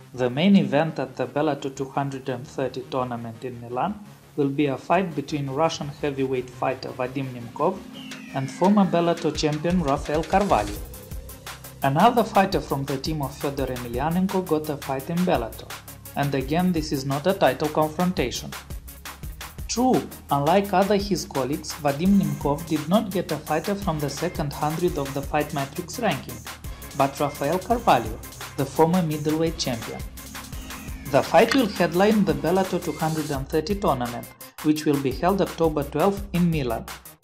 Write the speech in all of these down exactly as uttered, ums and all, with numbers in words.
The main event at the Bellator two hundred thirty tournament in Milan will be a fight between Russian heavyweight fighter Vadim Nemkov and former Bellator champion Rafael Carvalho. Another fighter from the team of Fedor Emelianenko got a fight in Bellator, and again this is not a title confrontation. True, unlike other his colleagues, Vadim Nemkov did not get a fighter from the second hundred of the Fightmatrix ranking, but Rafael Carvalho, the former middleweight champion. The fight will headline the Bellator two hundred thirty tournament, which will be held October twelfth in Milan.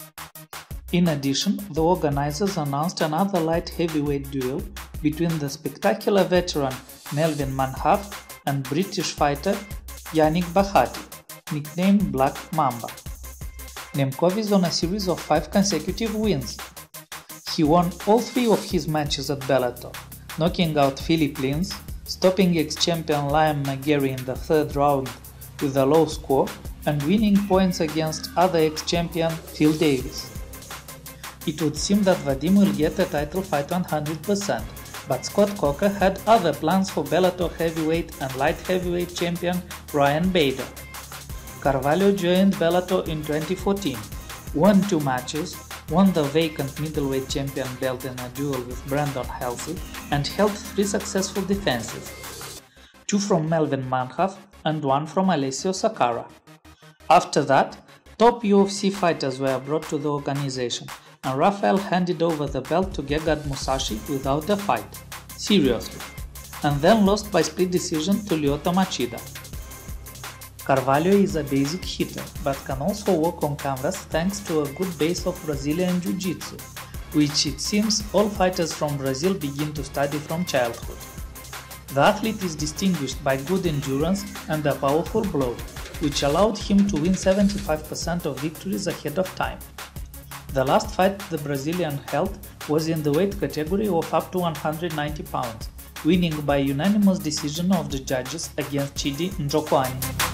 In addition, the organizers announced another light heavyweight duel between the spectacular veteran Melvin Manhuf and British fighter Yannick Bahati, nicknamed Black Mamba. Nemkov is on a series of five consecutive wins. He won all three of his matches at Bellator, knocking out Philip Lins, stopping ex-champion Liam McGarry in the third round with a low score, and winning points against other ex-champion Phil Davis. It would seem that Vadim will get a title fight one hundred percent, but Scott Coker had other plans for Bellator heavyweight and light heavyweight champion Ryan Bader. Carvalho joined Bellator in twenty fourteen, won two matches, won the vacant middleweight champion belt in a duel with Brandon Halsey, and held three successful defenses, two from Melvin Manhuf and one from Alessio Sakara. After that, top U F C fighters were brought to the organization, and Rafael handed over the belt to Gegard Mousasi without a fight, seriously, and then lost by split decision to Lyoto Machida. Carvalho is a basic hitter, but can also work on canvas thanks to a good base of Brazilian Jiu-Jitsu, which it seems all fighters from Brazil begin to study from childhood. The athlete is distinguished by good endurance and a powerful blow, which allowed him to win seventy-five percent of victories ahead of time. The last fight the Brazilian held was in the weight category of up to one hundred ninety pounds, winning by unanimous decision of the judges against Chidi Njokuani.